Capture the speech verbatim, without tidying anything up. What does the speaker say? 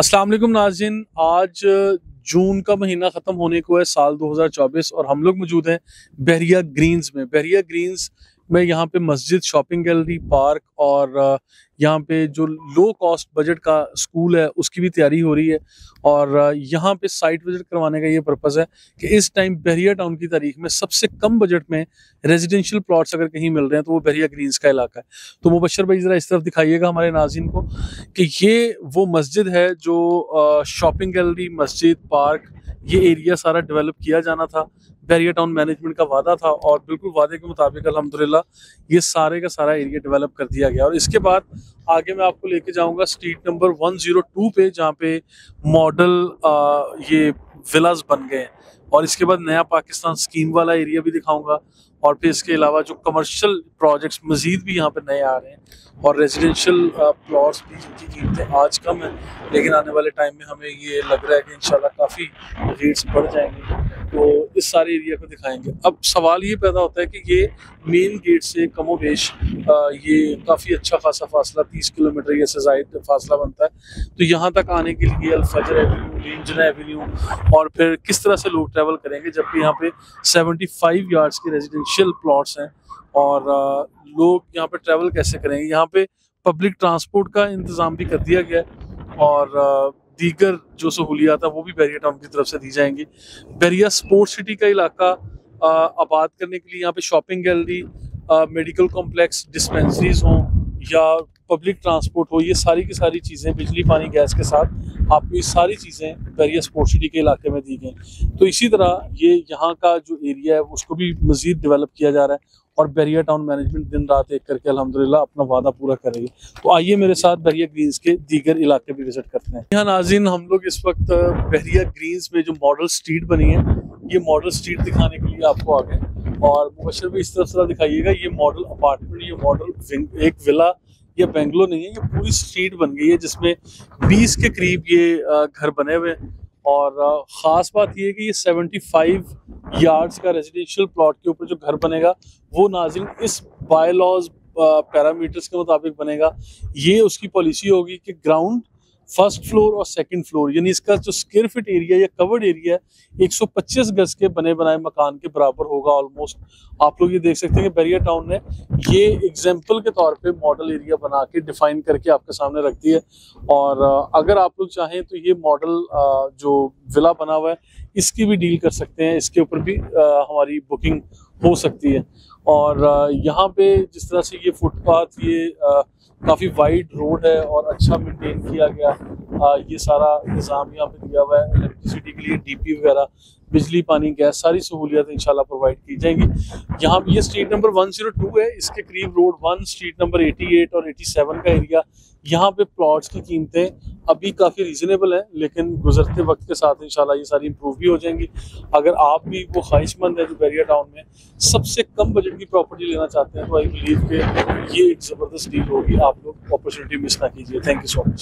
अस्सलाम वालेकुम नाज़रीन, आज जून का महीना ख़त्म होने को है साल दो हज़ार चौबीस और हम लोग मौजूद हैं बहरिया ग्रीन्स में। बहरिया ग्रीन्स में यहाँ पे मस्जिद, शॉपिंग गैलरी, पार्क और यहाँ पे जो लो कॉस्ट बजट का स्कूल है उसकी भी तैयारी हो रही है। और यहाँ पे साइट विजिट करवाने का ये पर्पज़ है कि इस टाइम बहरिया टाउन की तारीख में सबसे कम बजट में रेजिडेंशियल प्लॉट्स अगर कहीं मिल रहे हैं तो वो बहरिया ग्रीन्स का इलाका है। तो मुबशर भाई ज़रा इस तरफ दिखाइएगा हमारे नाज़रीन को कि ये वो मस्जिद है जो शॉपिंग गैलरी, मस्जिद, पार्क, ये एरिया सारा डेवलप किया जाना था। बहरिया टाउन मैनेजमेंट का वादा था और बिल्कुल वादे के मुताबिक अल्हम्दुलिल्लाह ये सारे का सारा एरिया डेवलप कर दिया गया। और इसके बाद आगे मैं आपको लेके जाऊंगा स्ट्रीट नंबर एक सौ दो पे, जहाँ पे मॉडल ये विलास बन गए हैं। और इसके बाद नया पाकिस्तान स्कीम वाला एरिया भी दिखाऊंगा। और फिर इसके अलावा जो कमर्शियल प्रोजेक्ट्स मजीद भी यहाँ पे नए आ रहे हैं और रेजिडेंशियल प्लॉट्स भी जिनकी कीमतें आज कम है लेकिन आने वाले टाइम में हमें ये लग रहा है कि इंशाल्लाह काफ़ी रेट्स बढ़ जाएंगे। तो इस सारे एरिया को दिखाएंगे। अब सवाल ये पैदा होता है कि ये मेन गेट से कमोबेश ये काफ़ी अच्छा खासा फासला तीस किलोमीटर या से ज़ायद फासला बनता है। तो यहाँ तक आने के लिए अल-फजर एवेन्यू, लेंजना एवेन्यू और फिर किस तरह से लोग ट्रैवल करेंगे, जबकि यहाँ पे पचहत्तर यार्ड्स के रेजिडेंशियल प्लॉट्स हैं। और लोग यहाँ पे ट्रैवल कैसे करेंगे? यहाँ पे पब्लिक ट्रांसपोर्ट का इंतज़ाम भी कर दिया गया है और दीगर जो सहूलियात है वो भी बहरिया टाउन की तरफ से दी जाएंगी। बहरिया स्पोर्ट्स सिटी का इलाका आबाद करने के लिए यहाँ पे shopping gallery, medical complex, dispensaries हों या पब्लिक ट्रांसपोर्ट हो, ये सारी की सारी चीज़ें बिजली, पानी, गैस के साथ आपको ये सारी चीज़ें बहरिया स्पोर्ट्स सिटी के इलाके में दी गई। तो इसी तरह ये यहाँ का जो एरिया है उसको भी मज़ीद डेवलप किया जा रहा है और बहरिया टाउन मैनेजमेंट दिन रात एक करके अल्हम्दुलिल्लाह अपना वादा पूरा कर रही है। तो आइए मेरे साथ बहरिया ग्रीन्स के दीगर इलाके भी विजिट करते हैं। यहाँ नाज़रीन, हम लोग इस वक्त बहरिया ग्रीन्स में जो मॉडल स्ट्रीट बनी है, ये मॉडल स्ट्रीट दिखाने के लिए आपको आ गए। और मुबशर भी इस तरफ से दिखाइएगा, ये मॉडल अपार्टमेंट, ये मॉडल एक विला या बेंगलो नहीं है, ये पूरी स्ट्रीट बन गई है जिसमें बीस के करीब ये घर बने हुए हैं। और ख़ास बात यह है कि ये पचहत्तर यार्ड्स का रेजिडेंशियल प्लॉट के ऊपर जो घर बनेगा वो नाज़रीन इस बाय लॉज पैरामीटर्स के मुताबिक बनेगा। ये उसकी पॉलिसी होगी कि ग्राउंड, फर्स्ट फ्लोर और सेकंड फ्लोर, यानी इसका जो स्क्वायर फीट एरिया या कवर्ड एरिया है एक सौ पच्चीस गज के बने बनाए मकान के बराबर होगा ऑलमोस्ट। आप लोग ये देख सकते हैं कि बहरिया टाउन ने ये एग्जाम्पल के तौर पे मॉडल एरिया बना के डिफाइन करके आपके सामने रख दी है। और अगर आप लोग चाहें तो ये मॉडल जो विला बना हुआ है इसकी भी डील कर सकते हैं, इसके ऊपर भी हमारी बुकिंग हो सकती है। और यहाँ पे जिस तरह से ये फुटपाथ, ये काफ़ी वाइड रोड है और अच्छा मेंटेन किया गया। आ, ये सारा निज़ाम यहाँ पे दिया हुआ है। इलेक्ट्रिसिटी के लिए डीपी वगैरह, बिजली, पानी, गैस, सारी सहूलियत इंशाल्लाह प्रोवाइड की जाएंगी। यहाँ पे ये स्ट्रीट नंबर एक सौ दो है, इसके करीब रोड वन, स्ट्रीट नंबर अठासी और सत्तासी का एरिया। यहाँ पे प्लॉट्स की कीमतें अभी काफ़ी रीज़नेबल हैं लेकिन गुजरते वक्त के साथ इंशाल्लाह ये सारी इंप्रूव भी हो जाएंगी। अगर आप भी वो ख्वाहिशमंद है जो बहरिया टाउन में सबसे कम बजट की प्रॉपर्टी लेना चाहते हैं तो आई बिलीव कि ये एक ज़बरदस्त डील होगी। आप लोग अपॉर्चुनिटी मिस ना कीजिए। Thank you so much.